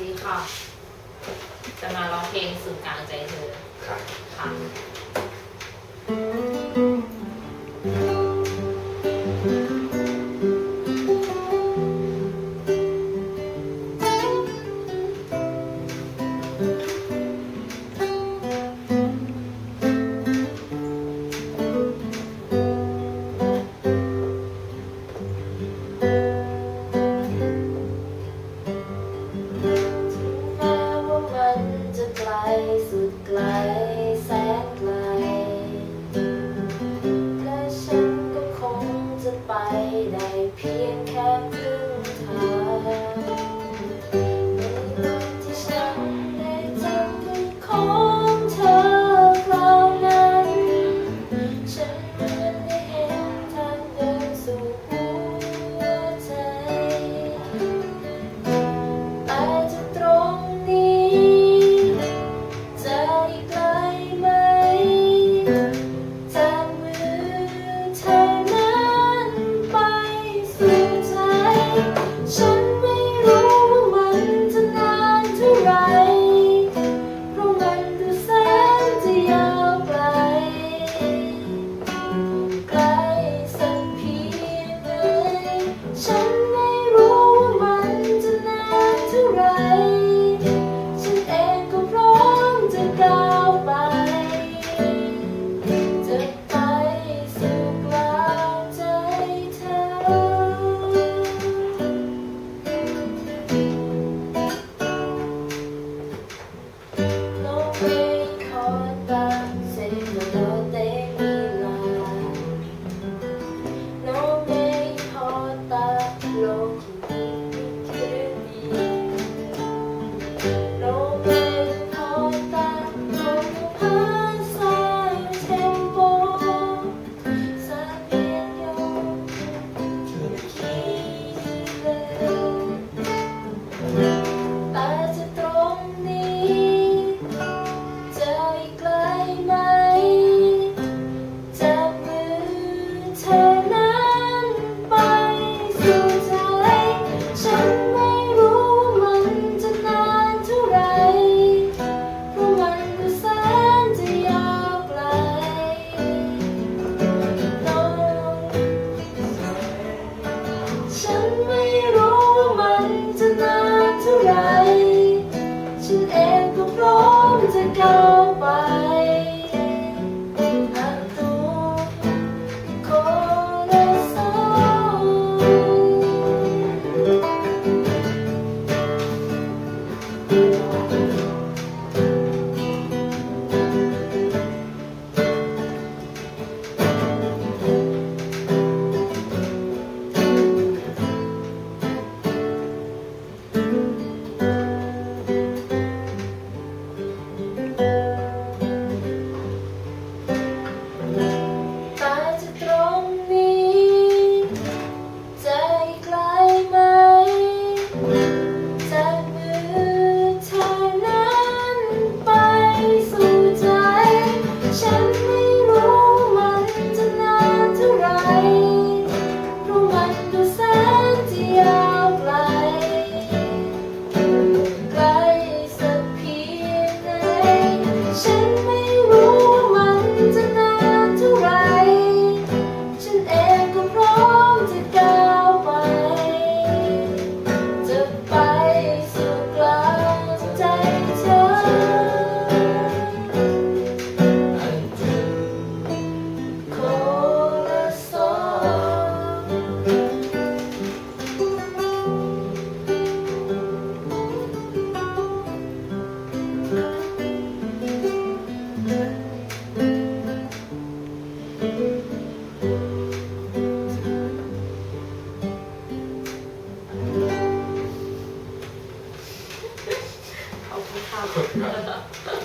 ดีค่ะจะมาร้องเพลงสื่อกลางใจเธอครับค่ะสุดไกลแสนไกลและฉันก็คงจะไปได้เพียงแค่ครึ่งทางในวันที่ฉันได้จำมือของเธอคราวนั้นฉันเหมือนได้เห็นทางเดินสู่หัวใจแต่จะตรงนี้ฉันไม่รู้ว่ามันจะนานเท่าไรเพราะมันดูแสนจะยาวไกลไกลสักเพียงไหนฉันไม่รู้ว่ามันจะนานเท่าไรฉันเองก็พร้อมจะก้าวไปจะไปสู่กลางใจเธอฉันไม่รู้ว่ามันจะนานเท่าไรฉันเองก็พร้อมจะก้าวไปหากตัวคนละสองขอบคุณค่ะ